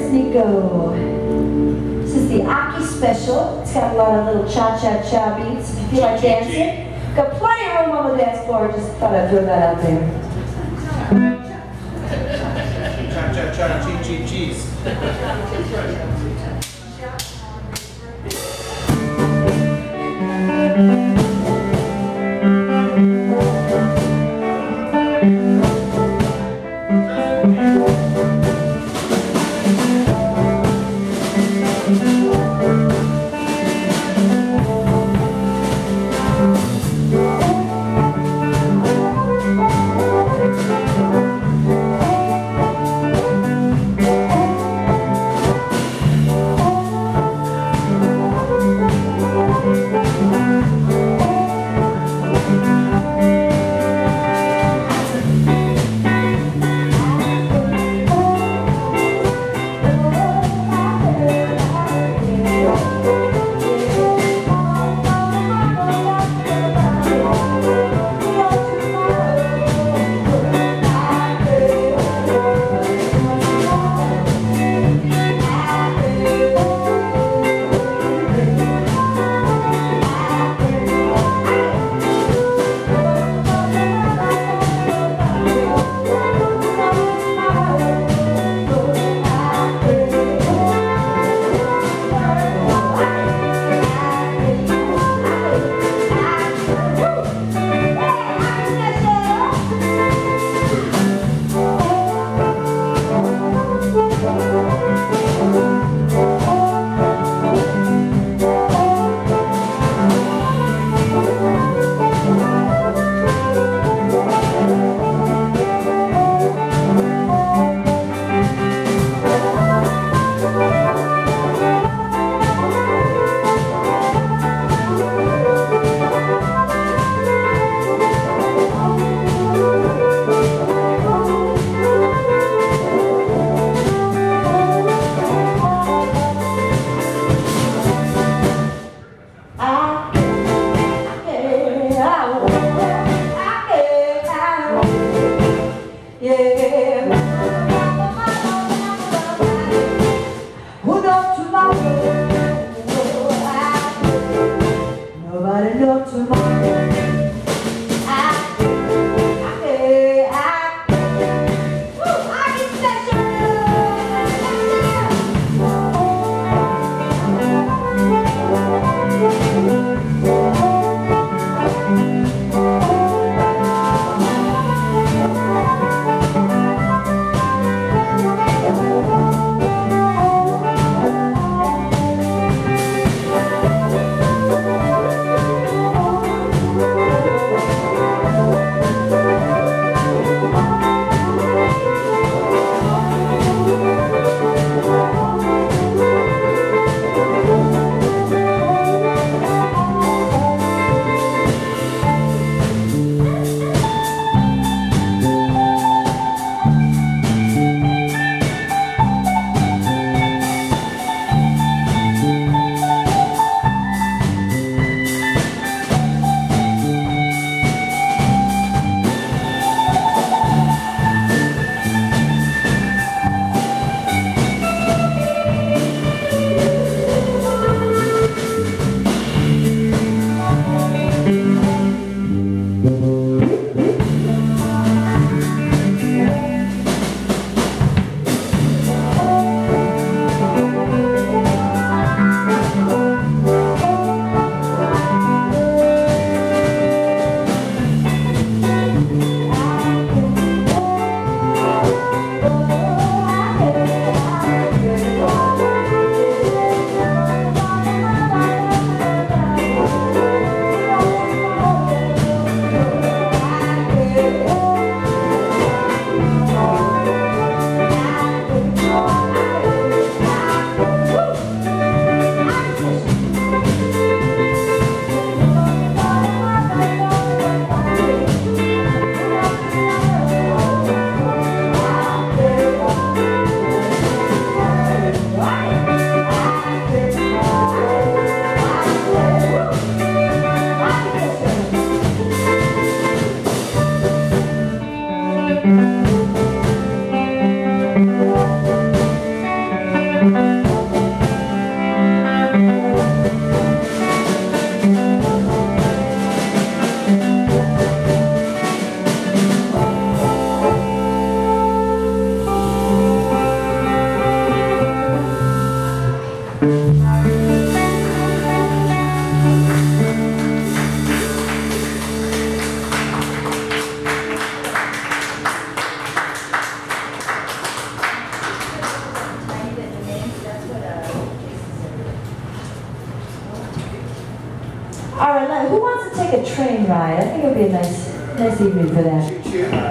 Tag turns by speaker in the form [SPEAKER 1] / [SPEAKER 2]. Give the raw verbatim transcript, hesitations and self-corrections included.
[SPEAKER 1] Nico. This is the Aki special. It's got a lot of little cha-cha-cha beats. If you feel like dancing, got plenty of room on the dance floor. Just thought I'd throw that out there.
[SPEAKER 2] Cha-cha-cha, cheese,
[SPEAKER 1] All right, now, who wants to take a train ride? I think it would be a nice, nice evening for that.
[SPEAKER 2] Choo-choo.